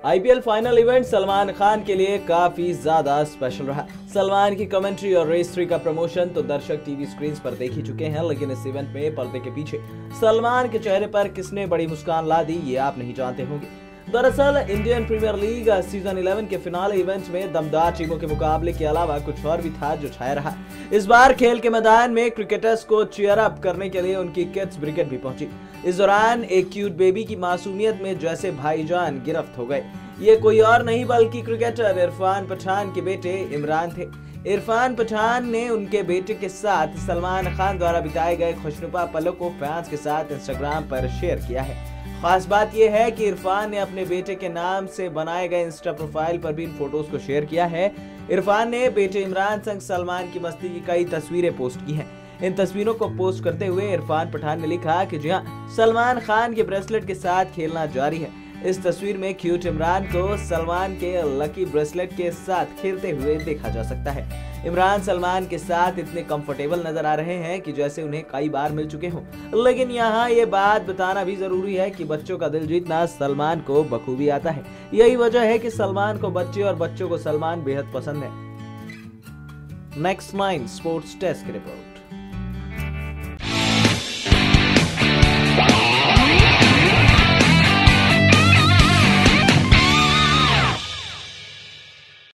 IPL final event Salman Khan के लिए काफी ज्यादा स्पेशल रहा। सलमान की कमेंट्री और रेस 3 का प्रमोशन तो दर्शक टीवी स्क्रीन पर देख ही चुके हैं, लेकिन इस इवेंट में पर्दे के पीछे सलमान के चेहरे पर किसने बड़ी मुस्कान ला दी ये आप नहीं जानते होंगे। दरअसल इंडियन प्रीमियर लीग सीजन 11 के फिनाले इवेंट में दमदार टीमों के मुकाबले के अलावा कुछ और भी था जो छाया रहा। इस बार खेल के मैदान में क्रिकेटर्स को चीयर अप करने के लिए उनकी किड्स ब्रिगेड भी पहुंची। इस दौरान एक क्यूट बेबी की मासूमियत में जैसे भाईजान गिरफ्त हो गए। ये कोई और नहीं बल्कि क्रिकेटर इरफान पठान के बेटे इमरान थे। इरफान पठान ने उनके बेटे के साथ सलमान खान द्वारा बिताए गए खुशनुमा पलों को फैंस के साथ इंस्टाग्राम पर शेयर किया है। खास बात यह है कि इरफान ने अपने बेटे के नाम से बनाए गए इंस्टा प्रोफाइल पर भी इन फोटोज को शेयर किया है। इरफान ने बेटे इमरान संग सलमान की मस्ती की कई तस्वीरें पोस्ट की हैं। इन तस्वीरों को पोस्ट करते हुए इरफान पठान ने लिखा कि जी हाँ, सलमान खान के ब्रेसलेट के साथ खेलना जारी है। इस तस्वीर में क्यूट इमरान को सलमान के लकी ब्रेसलेट के साथ खेलते हुए देखा जा सकता है। इमरान सलमान के साथ इतने कंफर्टेबल नजर आ रहे हैं कि जैसे उन्हें कई बार मिल चुके हों। लेकिन यहाँ ये बात बताना भी जरूरी है कि बच्चों का दिल जीतना सलमान को बखूबी आता है। यही वजह है कि सलमान को बच्चे और बच्चों को सलमान बेहद पसंद है। Next 9 sports desk report.